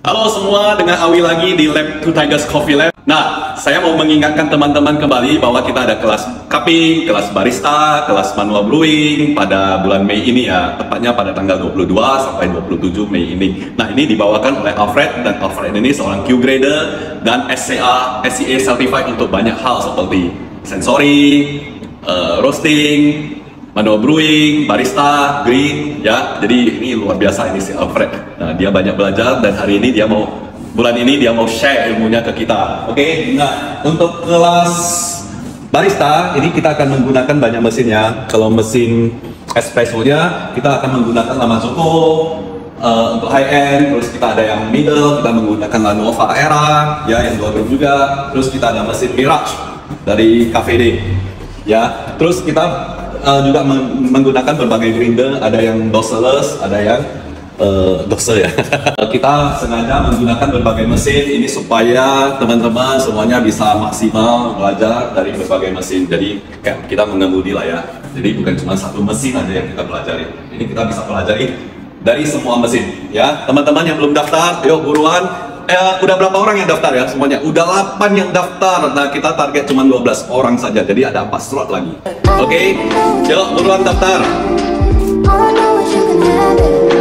Halo semua, dengan Awi lagi di Lab 2 Tigers Coffee Lab. Nah, saya mau mengingatkan teman-teman kembali bahwa kita ada kelas cupping, kelas barista, kelas manual brewing pada bulan Mei ini ya, tepatnya pada tanggal 22 sampai 27 Mei ini. Nah, ini dibawakan oleh Alfred, dan Alfred ini seorang Q grader dan SCA certified untuk banyak hal seperti sensory, roasting, manual brewing, barista, green, ya. Jadi ini luar biasa ini si Alfred. Nah, dia banyak belajar dan hari ini bulan ini dia mau share ilmunya ke kita. Oke. Nah, untuk kelas barista ini kita akan menggunakan banyak mesinnya. Kalau mesin espresso-nya kita akan menggunakan Lamazoko untuk high end, terus kita ada yang middle, kita menggunakan Lanova Era, ya, yang 2 gram juga. Terus kita ada mesin Mirage dari Cafe D, ya. Terus kita juga menggunakan berbagai grinder, ada yang dossless, ada yang doser ya. Kita sengaja menggunakan berbagai mesin ini supaya teman-teman semuanya bisa maksimal belajar dari berbagai mesin. Jadi kita mengemudi lah ya. Jadi bukan cuma satu mesin aja yang kita pelajari. Ini kita bisa pelajari dari semua mesin ya. Teman-teman yang belum daftar, ayo buruan. Udah berapa orang yang daftar ya semuanya? Udah 8 yang daftar. Nah, kita target cuma 12 orang saja. Jadi ada 4 slot lagi. Oke, yuk buruan daftar.